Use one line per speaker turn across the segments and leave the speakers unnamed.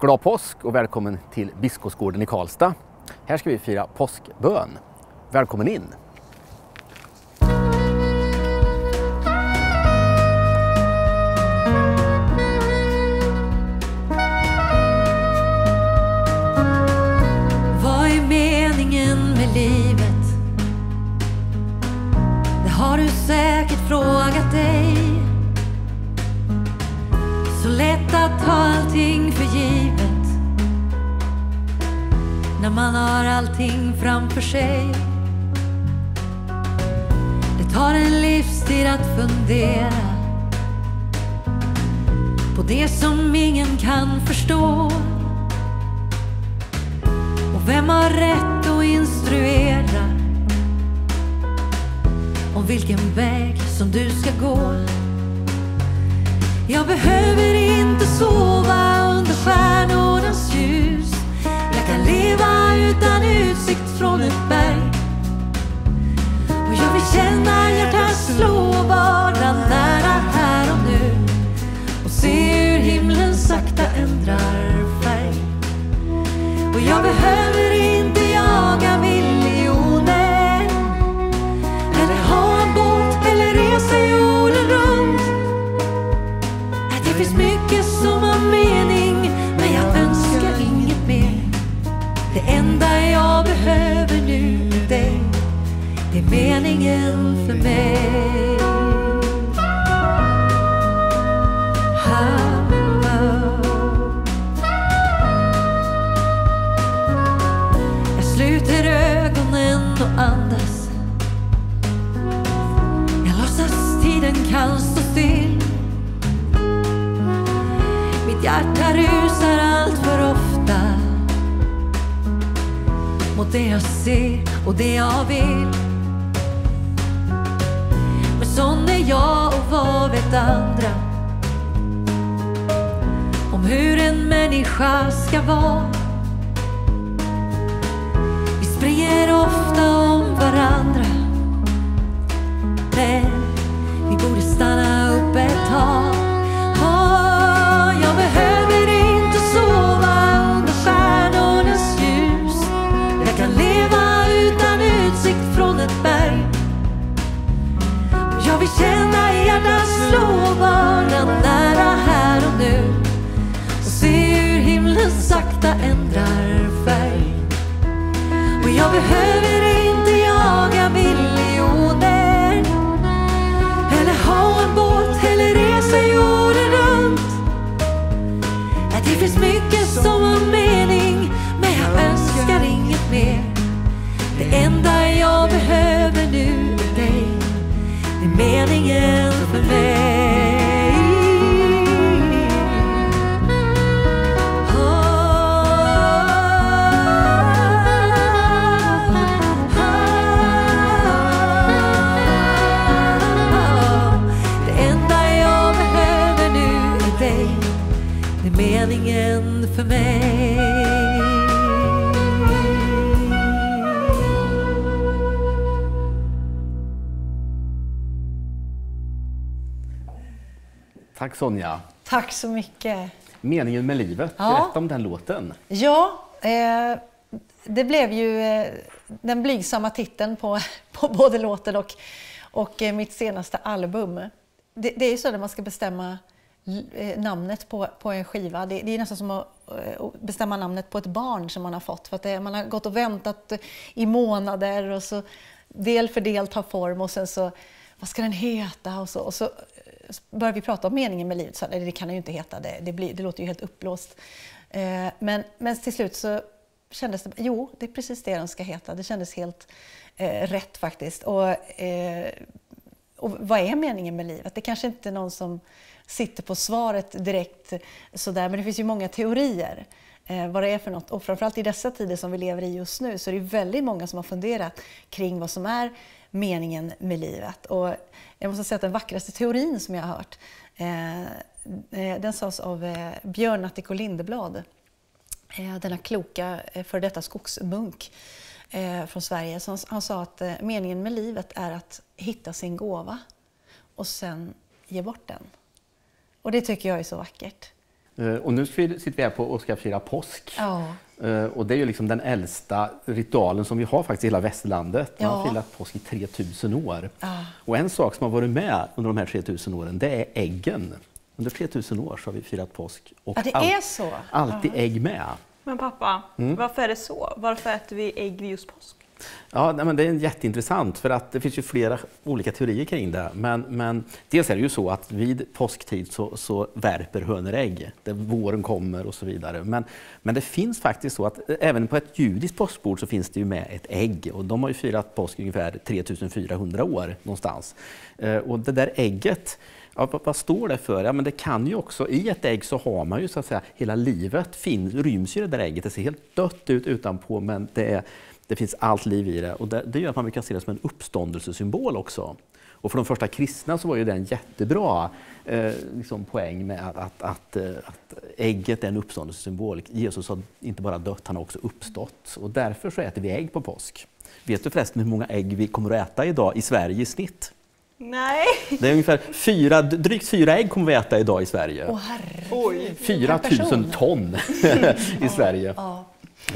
Glad påsk och välkommen till Biskopsgården i Karlstad. Här ska vi fira påskbön. Välkommen in!
Vad är meningen med livet? Det har du säkert frågat dig. Så lätt att ta allting för givet när man har allting framför sig. Det tar en livstid att fundera på det som ingen kan förstå. Och vem har rätt att instruera om vilken väg som du ska gå? Jag behöver inte sova under stjärnornas ljus. Jag kan leva utan utsikt från ett berg. Och jag vill känna hjärtat slå bara nära här och nu. Och se hur himlen sakta ändrar färg. Och jag behöver inte jaga miljoner, eller ha en båt eller resa jorden runt. Det finns mycket som har mening, men jag önskar inget mer. Det enda jag behöver nu är dig. Det är meningen för mig. Jag sluter ögonen och andas. Jag låtsas tiden kan stå still. Mitt hjärta rusar allt för ofta mot det jag ser och det jag vill. Men sån är jag, och vad vet andra om hur en människa ska vara? Vi springer ofta om varandra, men vi borde stanna upp ett tag. Jag behöver inte sova under stjärnornas ljus. Jag kan leva utan utsikt från ett berg. Jag vill känna hjärtat slå bara nära här och nu. Och se hur himlen sakta ändrar färg. Och jag behöver inte jaga miljoner, eller ha en båt eller resa jorden runt. Det finns mycket som har mening, men jag önskar inget mer. Det enda jag behöver nu är dig. Det är meningen för mig. Det enda jag behöver nu är dig. Det är meningen för mig.
Tack Sonja.
Tack så mycket.
Meningen med livet,
Ja.
berätta om den låten.
Ja, det blev ju den blygsamma titeln på både låten och mitt senaste album. Det är ju så när man ska bestämma namnet på en skiva. Det är nästan som att bestämma namnet på ett barn som man har fått. För att man har gått och väntat i månader och så del för del tar form och sen så, vad ska den heta? Och så börjar vi prata om meningen med livet. Så, det kan den ju inte heta, det låter ju helt uppblåst. Men till slut så kändes det, jo, det är precis det den ska heta. Det kändes helt rätt faktiskt. Och vad är meningen med livet? Det kanske inte är någon som sitter på svaret direkt sådär, men det finns ju många teorier vad det är för något. Och framförallt i dessa tider som vi lever i just nu så är det väldigt många som har funderat kring vad som är meningen med livet. Och jag måste säga att den vackraste teorin som jag har hört, den sades av Björn Attico Lindeblad, denna kloka för detta skogsmunk från Sverige. Så han sa att meningen med livet är att hitta sin gåva och sen ge bort den. Och det tycker jag är så vackert.
Och nu sitter vi här och ska fira påsk.
Ja.
Och det är ju liksom den äldsta ritualen som vi har faktiskt i hela västlandet. Man har
Ja.
firat påsk i 3000 år.
Ja.
Och en sak som har varit med under de här 3000 åren, det är äggen. Under 3000 år så har vi firat påsk. Och
Ja, det är så.
alltid ägg med.
Men pappa, varför är det så? Varför äter vi ägg vid just påsk?
Ja, men det är jätteintressant för att det finns ju flera olika teorier kring det. Men dels är det ju så att vid påsktid så värper hönor ägg. Där våren kommer och så vidare. Men det finns faktiskt så att även på ett judiskt påskbord så finns det ju med ett ägg. Och de har ju firat påsk ungefär 3400 år någonstans. Och det där ägget, ja, vad står det för? Ja, men det kan ju också, i ett ägg så har man ju så att säga hela livet ryms ju det där ägget. Det ser helt dött ut utanpå men det finns allt liv i det och det gör att man kan se det som en uppståndelsesymbol också. Och för de första kristna så var ju det en jättebra liksom poäng med att ägget är en uppståndelsesymbol. Jesus har inte bara dött, han har också uppstått. Och därför så äter vi ägg på påsk. Vet du förresten hur många ägg vi kommer att äta idag i Sverige i snitt?
Nej.
Det är ungefär drygt 4 ägg kommer vi äta idag i Sverige.
Åh herregud.
4000 ton i Sverige.
Ja.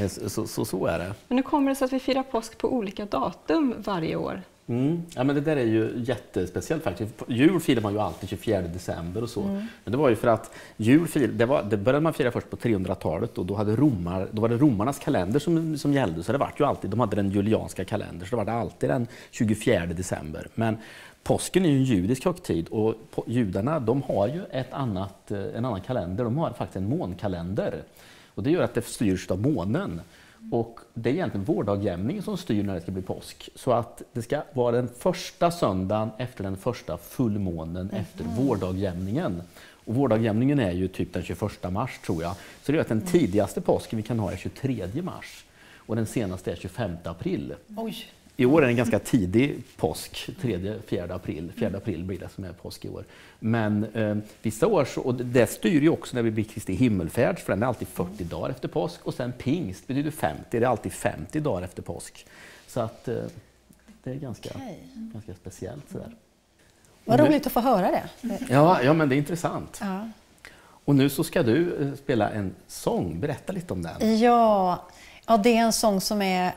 Så är det.
Men nu kommer det så att vi firar påsk på olika datum varje år.
Ja, men det där är ju jättespeciellt faktiskt. Jul firar man ju alltid 24 december och så. Men det var ju för att det började man fira först på 300-talet och då var det romarnas kalender som gällde. Så det var ju alltid, de hade den julianska kalendern så det var det alltid den 24 december. Men påsken är ju en judisk högtid och judarna de har ju en annan kalender. De har faktiskt en månkalender. Och det gör att det styrs av månen. Och det är egentligen vårdagjämningen som styr när det ska bli påsk. Så att det ska vara den första söndagen efter den första fullmånen efter vårdagjämningen. Och vårdagjämningen är ju typ den 21 mars tror jag. Så det gör att den tidigaste påsken vi kan ha är 23 mars. Och den senaste är 25 april.
Oj.
I år är det en ganska tidig påsk, 3-4 april. 4 april blir det som är påsk i år. Men vissa år, och det styr ju också när vi blir Kristi himmelfärd, för den är alltid 40 dagar efter påsk. Och sen pingst betyder 50, det är alltid 50 dagar efter påsk. Så att det är ganska speciellt sådär.
Vad roligt att få höra det.
Ja, men det är intressant.
Ja.
Och nu så ska du spela en sång, berätta lite om den.
Ja, det är en sång som är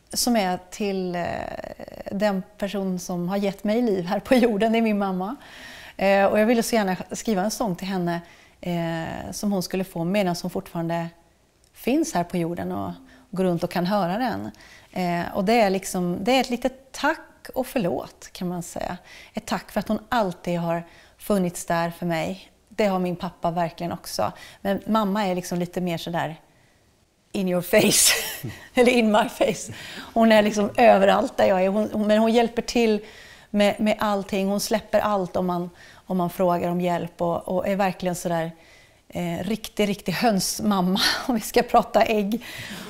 till den person som har gett mig liv här på jorden, det är min mamma. Och jag ville så gärna skriva en sång till henne som hon skulle få medan hon fortfarande finns här på jorden och går runt och kan höra den. Och det är ett litet tack och förlåt kan man säga. Ett tack för att hon alltid har funnits där för mig. Det har min pappa verkligen också. Men mamma är liksom lite mer sådär in your face, eller in my face. Hon är liksom överallt där jag är. Men hon hjälper till med allting. Hon släpper allt om man frågar om hjälp. Och är verkligen sådär riktig hönsmamma, om vi ska prata ägg.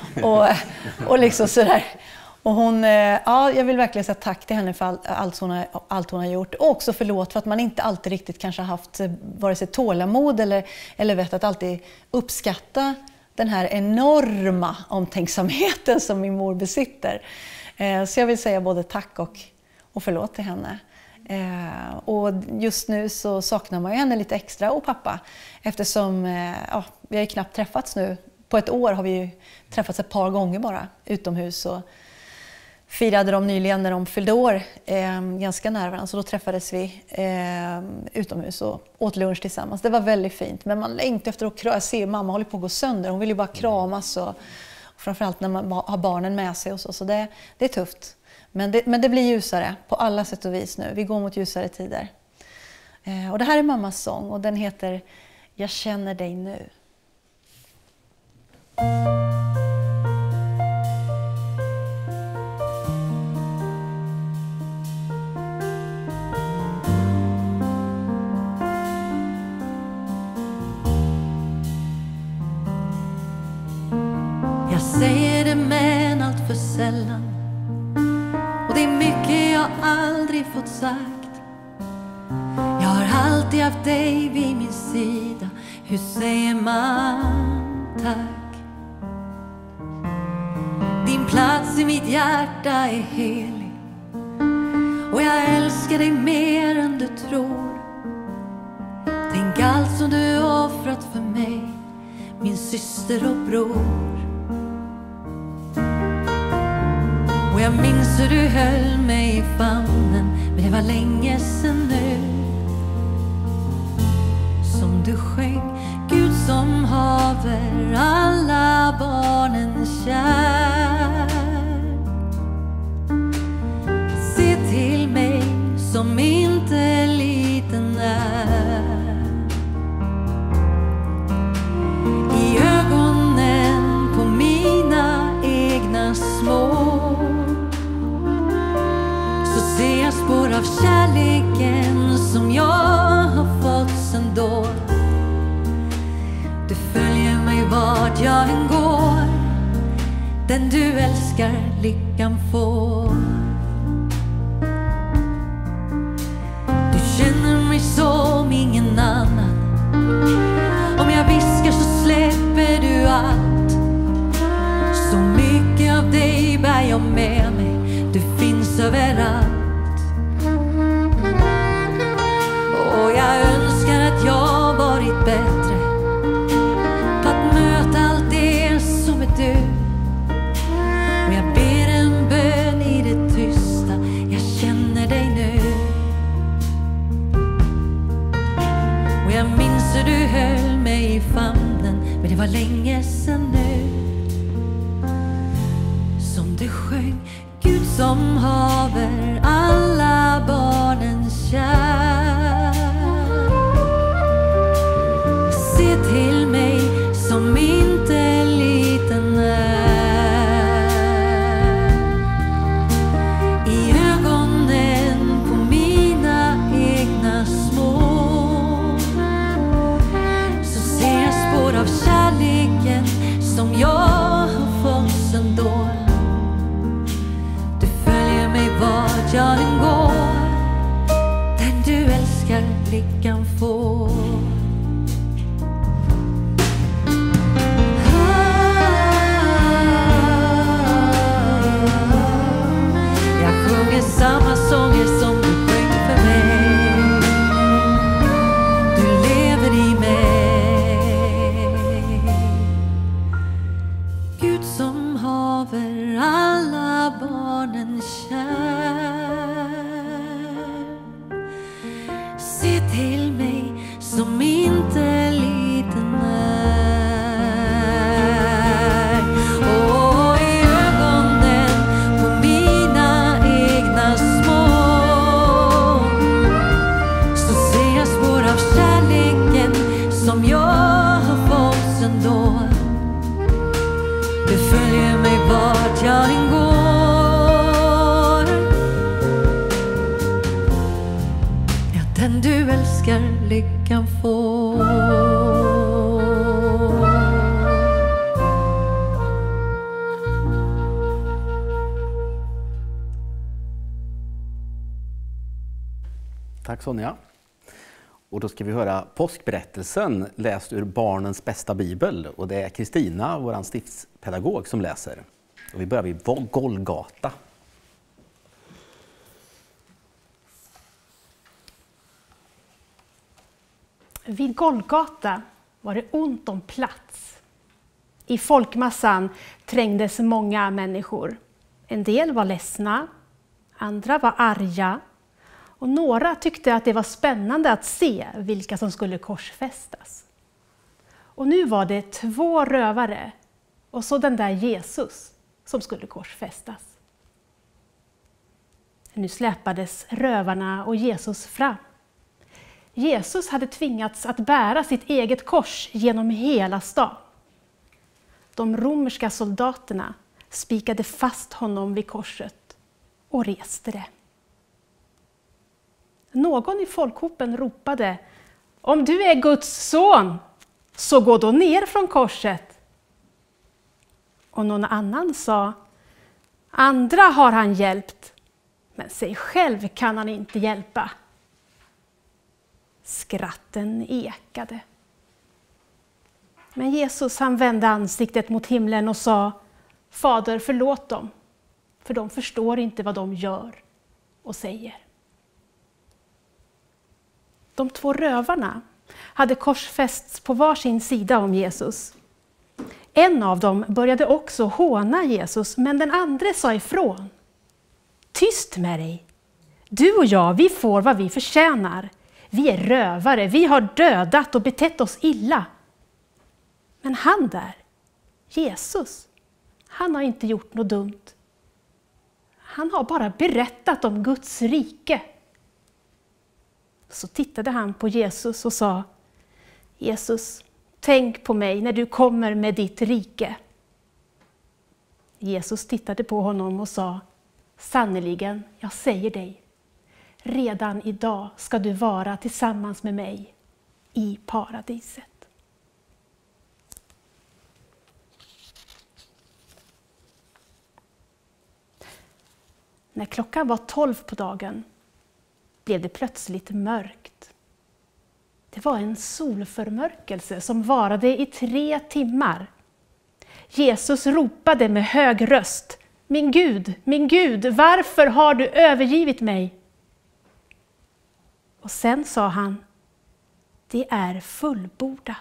Och liksom sådär. Och jag vill verkligen säga tack till henne för allt hon har gjort. Och också förlåt för att man inte alltid riktigt kanske haft vare sig tålamod eller vet att alltid uppskatta den här enorma omtänksamheten som min mor besitter. Så jag vill säga både tack och förlåt till henne. Och just nu så saknar man ju henne lite extra och pappa. Eftersom vi har ju knappt träffats nu. På ett år har vi ju träffats ett par gånger bara utomhus. Och firade de nyligen när de fyllde år ganska nära varandra. Så då träffades vi utomhus och åt lunch tillsammans. Det var väldigt fint. Men man längtar efter att jag ser mamma håller på att gå sönder. Hon vill ju bara kramas. Och framförallt när man har barnen med sig. Och så det är tufft. Men det blir ljusare på alla sätt och vis nu. Vi går mot ljusare tider. Och det här är mammas sång. Och den heter Jag känner dig nu.
Jag säger det men allt för sällan. Och det är mycket jag aldrig fått sagt. Jag har alltid haft dig vid min sida. Hur säger man tack? Din plats i mitt hjärta är helig. Och jag älskar dig mer än du tror. Tänk allt som du offrat för mig. syster och bror. Och jag minns hur du höll mig i famnen, men det var länge sedan nu. Som du sjöng, Gud som haver alla barnen kär. Se till mig som inte liten är. I ögonen på mina egna små så ser jag spår av kärleken som jag har fått sen då. Du följer mig vart jag än går, den du älskar lyckan får. Du känner mig som ingen annan, om jag viskar så släpper du allt. Så mycket av dig bär jag med mig, du finns överallt. Och jag önskar att jag varit bättre på att möta allt det som är du. Och jag ber en bön i det tysta, jag känner dig nu. Och jag minns hur du höll mig i famnen, men det var länge sedan nu. Som du sjöng, Gud som haver alla barnen kär. Se till mig som inte liten är. I ögonen på mina egna små så ser jag spår av kärleken som jag har fått sen då. Du följer mig vart jag än går, den du älskar lyckan får. Jag sjunger samma sånger som du sjöng för mig. Du lever i mig. Gud som haver alla barnen kär. Se till mig som inte liten är. Och i ögonen på mina egna små så ser jag spår av kärleken som jag har fått sen då. Du följer mig vart jag än går. Ja, den du älskar lyckan får.
Tack Sonja. Och då ska vi höra påskberättelsen läst ur Barnens bästa bibel. Och det är Kristina, vår stiftspedagog, som läser. Och vi börjar vid Golgata.
Vid Golgata var det ont om plats. I folkmassan trängdes många människor. En del var ledsna, andra var arga. Och några tyckte att det var spännande att se vilka som skulle korsfästas. Och nu var det 2 rövare och så den där Jesus som skulle korsfästas. Nu släpades rövarna och Jesus fram. Jesus hade tvingats att bära sitt eget kors genom hela stan. De romerska soldaterna spikade fast honom vid korset och reste det. Någon i folkhopen ropade: om du är Guds son, så gå då ner från korset. Och någon annan sa: andra har han hjälpt, men sig själv kan han inte hjälpa. Skratten ekade. Men Jesus, han vände ansiktet mot himlen och sa: Fader, förlåt dem, för de förstår inte vad de gör och säger. De 2 rövarna hade korsfästs på var sin sida om Jesus. En av dem började också håna Jesus, men den andra sa ifrån. Tyst med dig! Du och jag, vi får vad vi förtjänar. Vi är rövare, vi har dödat och betett oss illa. Men han där, Jesus, han har inte gjort något dumt. Han har bara berättat om Guds rike. Så tittade han på Jesus och sa, Jesus, tänk på mig när du kommer med ditt rike. Jesus tittade på honom och sa, sannoliken, jag säger dig, redan idag ska du vara tillsammans med mig i paradiset. När klockan var 12 på dagen blev det plötsligt mörkt. Det var en solförmörkelse som varade i 3 timmar. Jesus ropade med hög röst, min Gud, varför har du övergivit mig? Och sen sa han, det är fullbordat.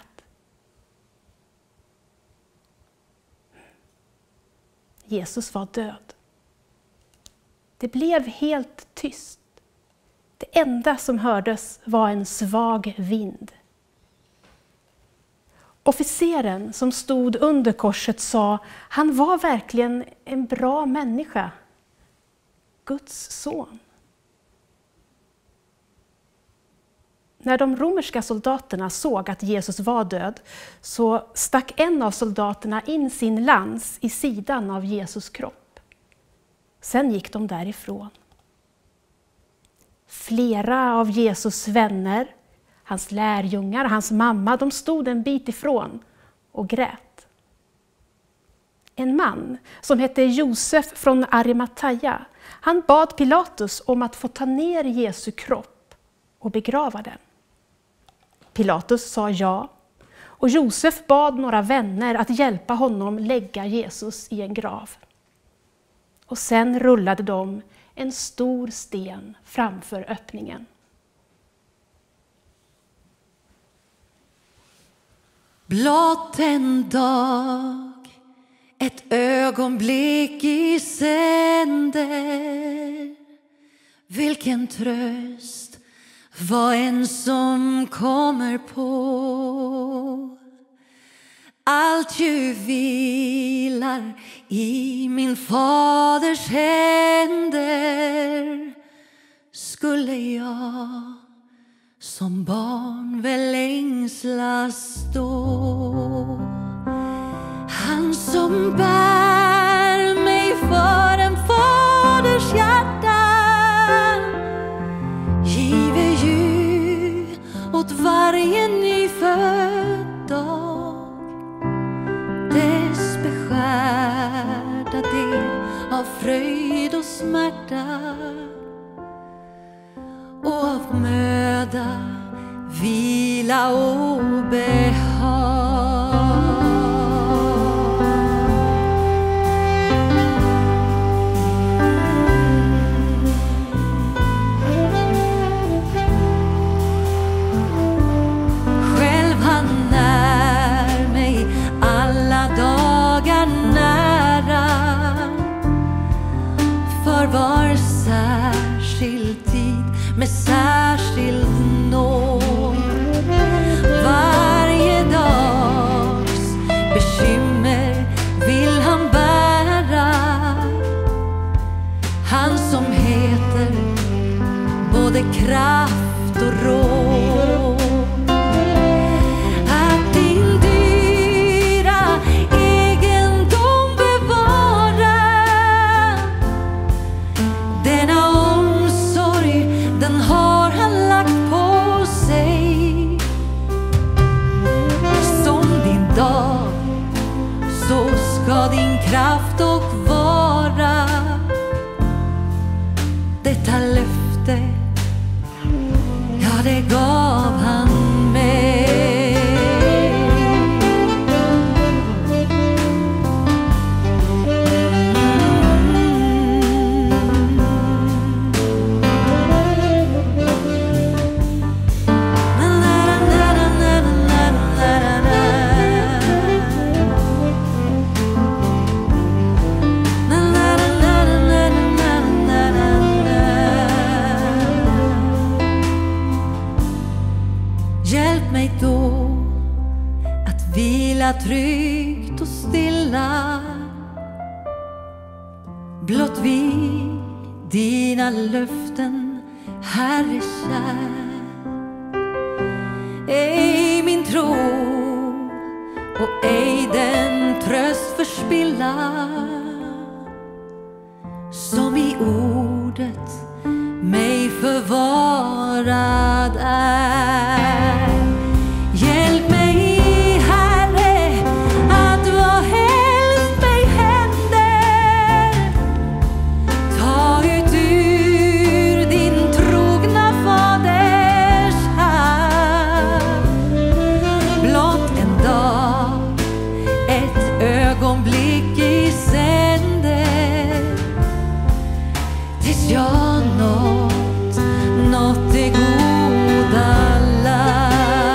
Jesus var död. Det blev helt tyst. Det enda som hördes var en svag vind. Officeren som stod under korset sa, han var verkligen en bra människa. Guds son. När de romerska soldaterna såg att Jesus var död så stack en av soldaterna in sin lans i sidan av Jesus kropp. Sen gick de därifrån. Flera av Jesus vänner, hans lärjungar, hans mamma, de stod en bit ifrån och grät. En man som hette Josef från Arimathea, han bad Pilatus om att få ta ner Jesu kropp och begrava den. Pilatus sa ja, och Josef bad några vänner att hjälpa honom lägga Jesus i en grav. Och sen rullade de en stor sten framför öppningen.
Blott en dag, ett ögonblick i sänder. Vilken tröst, vad en som kommer på. Allt ju vilar i min faders händer. Skulle jag som barn väl ängslas då. Han som bär mig för en faders hjärta giver ju åt varje nyfödd dag dess beskärda del av fröjd och smärta och av möda, vila och behag. Själv han är mig alla dagar nära, för var särskild tid med särskild nåd. Varje dags bekymmer vill han bära. Han som heter både kraft och råd. Att din dyra egendom bevara, denna omsorg den har han lagt på sig. Som din dag så ska din kraft och vara. Detta löfte, ja det gav han mig. Hjälp mig då att vila tryggt och stilla blott vid dina löften, Herre kär. Ej min tro och ej den tröst förspilla som i ordet mig förvarad är. Hjälp mig, Herre, att vad helst mig händer, ta ut ur din trogna faders hand. Blott en dag, ett ögonblick i sänder, tills jag nått det goda land.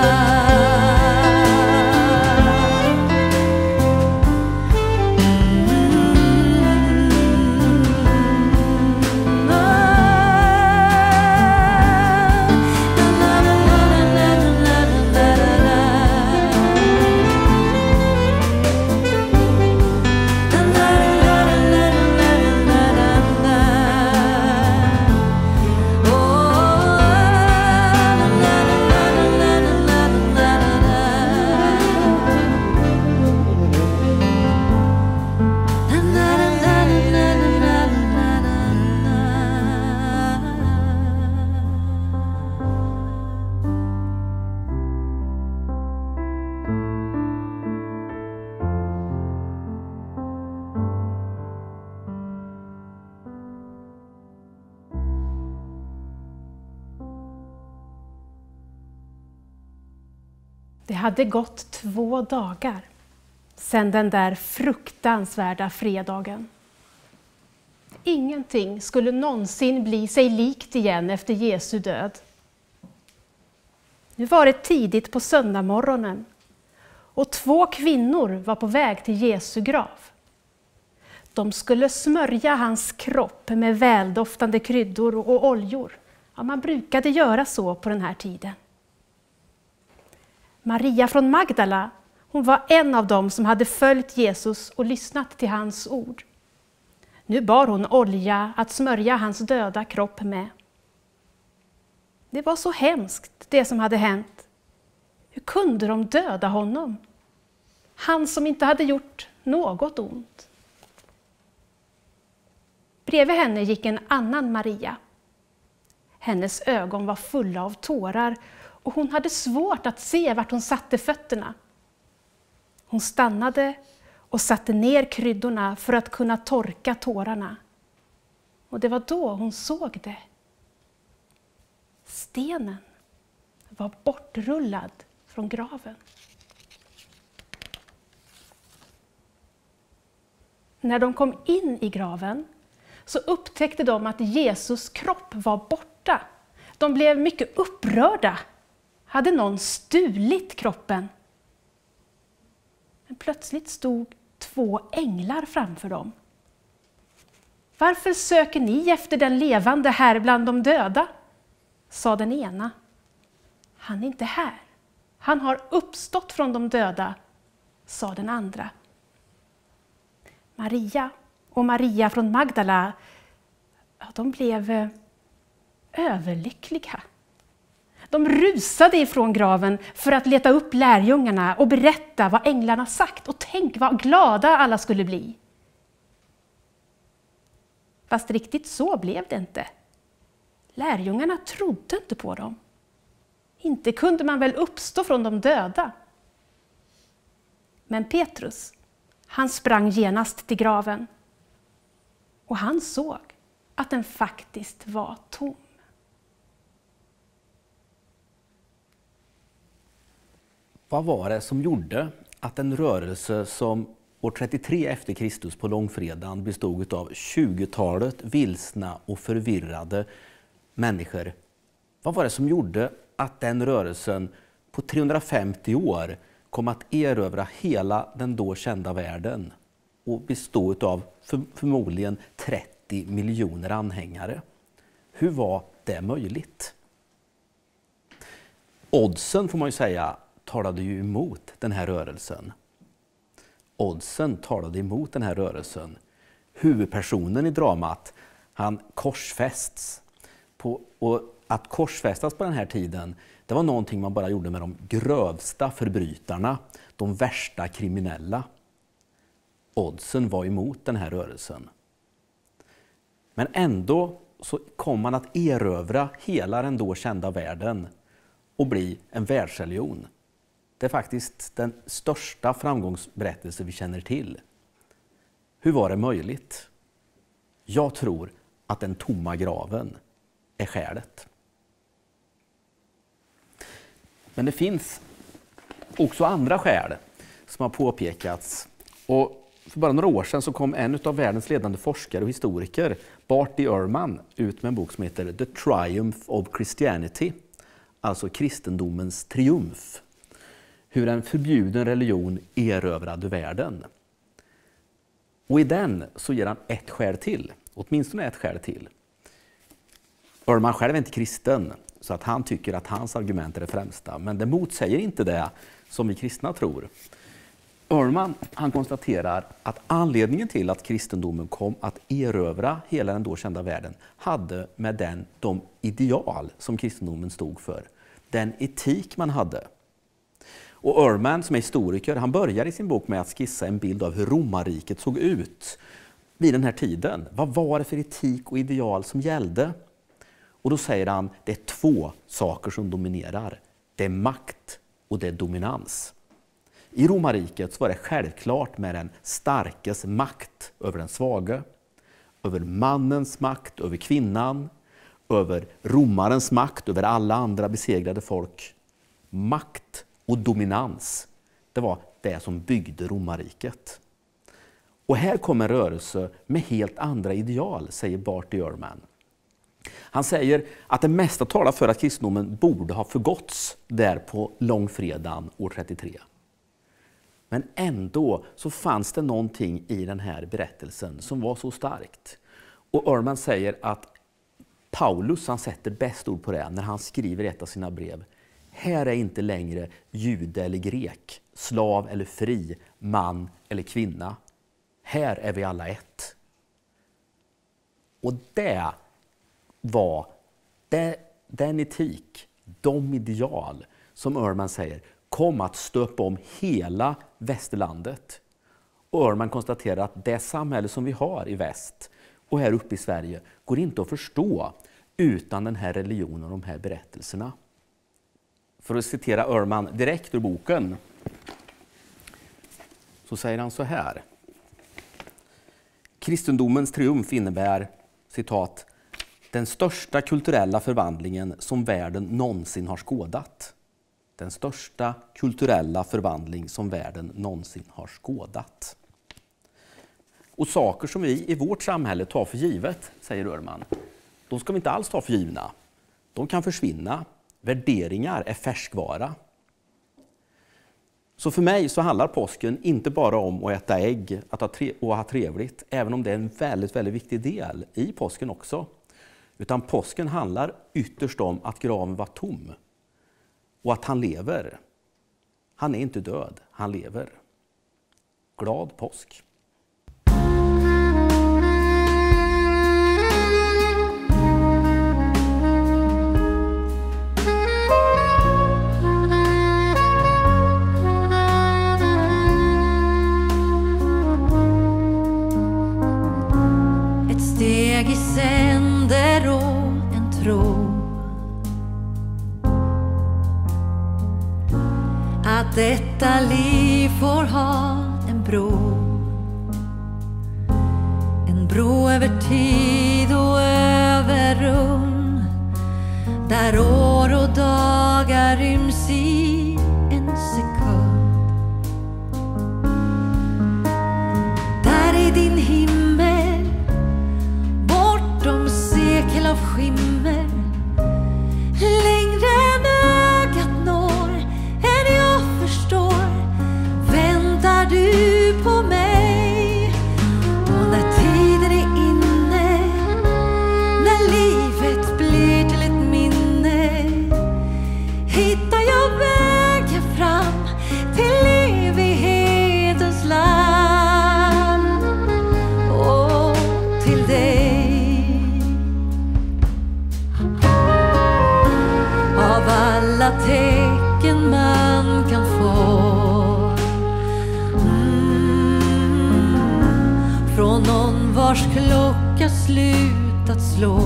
Det hade gått 2 dagar sedan den där fruktansvärda fredagen. Ingenting skulle någonsin bli sig likt igen efter Jesu död. Nu var det tidigt på söndagmorgonen och 2 kvinnor var på väg till Jesu grav. De skulle smörja hans kropp med väldoftande kryddor och oljor. Ja, man brukade göra så på den här tiden. Maria från Magdala, hon var en av dem som hade följt Jesus och lyssnat till hans ord. Nu bar hon olja att smörja hans döda kropp med. Det var så hemskt det som hade hänt. Hur kunde de döda honom? Han som inte hade gjort något ont. Bredvid henne gick en annan Maria. Hennes ögon var fulla av tårar och hon hade svårt att se vart hon satte fötterna. Hon stannade och satte ner kryddorna för att kunna torka tårarna. Och det var då hon såg det. Stenen var bortrullad från graven. När de kom in i graven så upptäckte de att Jesus kropp var borta. De blev mycket upprörda. Hade någon stulit kroppen? Men plötsligt stod 2 änglar framför dem. Varför söker ni efter den levande här bland de döda? Sa den ena. Han är inte här. Han har uppstått från de döda, sa den andra. Maria och Maria från Magdala, de blev överlyckliga. De rusade ifrån graven för att leta upp lärjungarna och berätta vad änglarna sagt. Och tänk vad glada alla skulle bli. Fast riktigt så blev det inte. Lärjungarna trodde inte på dem. Inte kunde man väl uppstå från de döda. Men Petrus, han sprang genast till graven. Och han såg att den faktiskt var tom.
Vad var det som gjorde att en rörelse som år 33 efter Kristus på långfredagen bestod av 20-talet vilsna och förvirrade människor? Vad var det som gjorde att den rörelsen på 350 år kom att erövra hela den då kända världen och bestå av förmodligen 30 miljoner anhängare? Hur var det möjligt? Oddsen får man ju säga talade ju emot den här rörelsen. Oddsen talade emot den här rörelsen. Huvudpersonen i dramat, han korsfästs. Och att korsfästas på den här tiden, det var någonting man bara gjorde med de grövsta förbrytarna, de värsta kriminella. Oddsen var emot den här rörelsen. Men ändå så kom man att erövra hela den då kända världen och bli en världsreligion. Det är faktiskt den största framgångsberättelse vi känner till. Hur var det möjligt? Jag tror att den tomma graven är skälet. Men det finns också andra skäl som har påpekats. Och för bara några år sedan så kom en av världens ledande forskare och historiker, Bart Ehrman, ut med en bok som heter The Triumph of Christianity, alltså kristendomens triumf. Hur en förbjuden religion erövrade världen. Och i den så ger han ett skäl till, åtminstone ett skäl till. Ehrman själv är inte kristen, så att han tycker att hans argument är det främsta. Men det motsäger inte det som vi kristna tror. Ehrman, han konstaterar att anledningen till att kristendomen kom att erövra hela den då kända världen hade med de ideal som kristendomen stod för. Den etik man hade. Och Ehrman, som är historiker, han börjar i sin bok med att skissa en bild av hur romarriket såg ut vid den här tiden. Vad var det för etik och ideal som gällde? Och då säger han, det är två saker som dominerar. Det är makt och det är dominans. I romarriket så var det självklart med den starkes makt över den svage, över mannens makt över kvinnan, över romarens makt över alla andra besegrade folk. Makt och dominans, det var det som byggde romarriket. Och här kommer en rörelse med helt andra ideal, säger Bart Ehrman. Han säger att det mesta talar för att kristendomen borde ha förgåtts där på långfredagen år 33. Men ändå så fanns det någonting i den här berättelsen som var så starkt. Och Ehrman säger att Paulus, han sätter bäst ord på det när han skriver ett av sina brev. Här är inte längre jude eller grek, slav eller fri, man eller kvinna. Här är vi alla ett. Och det var den etik, de ideal som Ehrman säger kom att stöpa om hela västerlandet. Och Ehrman konstaterar att det samhälle som vi har i väst och här uppe i Sverige går inte att förstå utan den här religionen och de här berättelserna. För att citera Ehrman direkt ur boken så säger han så här. Kristendomens triumf innebär, citat, den största kulturella förvandlingen som världen någonsin har skådat. Den största kulturella förvandling som världen någonsin har skådat. Och saker som vi i vårt samhälle tar för givet, säger Ehrman, de ska vi inte alls ta för givna. De kan försvinna. Värderingar är färskvara. Så för mig så handlar påsken inte bara om att äta ägg och ha trevligt, även om det är en väldigt, väldigt viktig del i påsken också. Utan påsken handlar ytterst om att graven var tom och att han lever. Han är inte död, han lever. Glad påsk!
I sänder och en tro att detta liv får ha en bro över tid och över rum, där år och dagar ryms i en sekund. Där är din himmel bortom sekel av skimmer, längre än ögat når, än jag förstår. Väntar du på mig? Och när tiden är inne, när livet blir till ett minne, hittar jag slutat slå.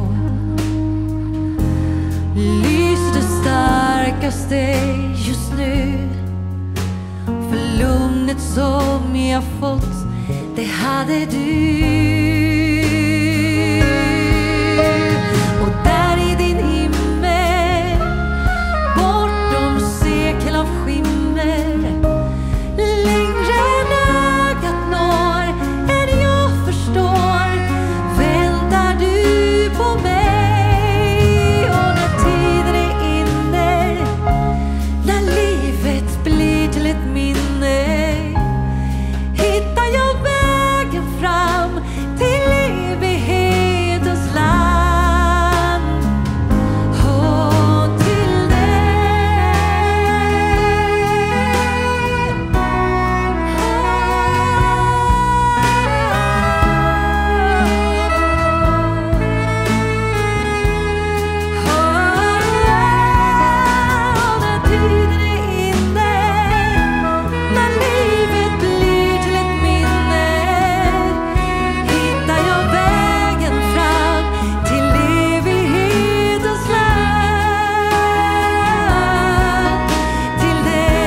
Lyser det starkaste just nu. För lugnet som jag fått, det hade du. Och där i din himmel, bortom sekel av skimmer, längre än ögat når, än jag förstår, väntar du på mig. Och när tiden är inne, när livet blir till ett minne, hittar jag vägen fram till evighetens land. Och till när tiden är inne, när livet blir till ett minne, hittar jag vägen fram till evighetens land. Till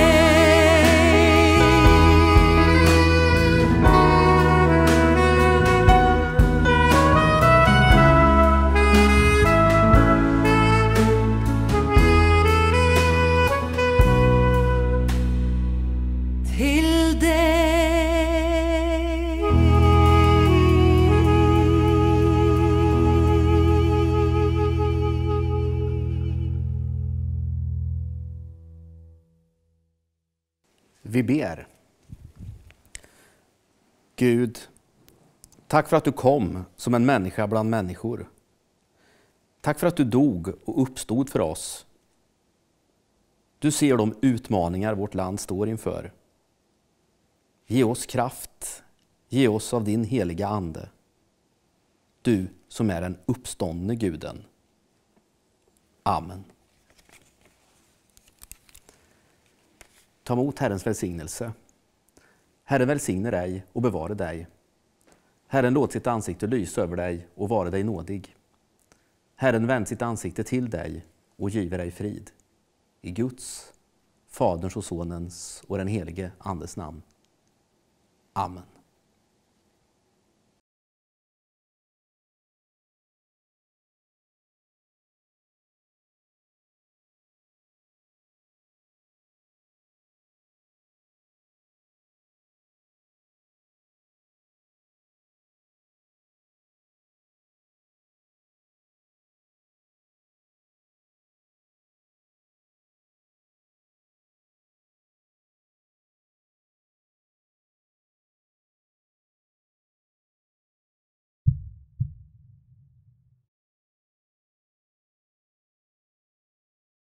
Vi ber. Gud, tack för att du kom som en människa bland människor. Tack för att du dog och uppstod för oss. Du ser de utmaningar vårt land står inför. Ge oss kraft, ge oss av din heliga ande. Du som är den uppståndne Guden. Amen. Ta emot Herrens välsignelse. Herren välsigne dig och bevare dig. Herren låt sitt ansikte lysa över dig och vara dig nådig. Herren vänd sitt ansikte till dig och giver dig frid. I Guds, Faderns och Sonens och den helige Andes namn. Amen.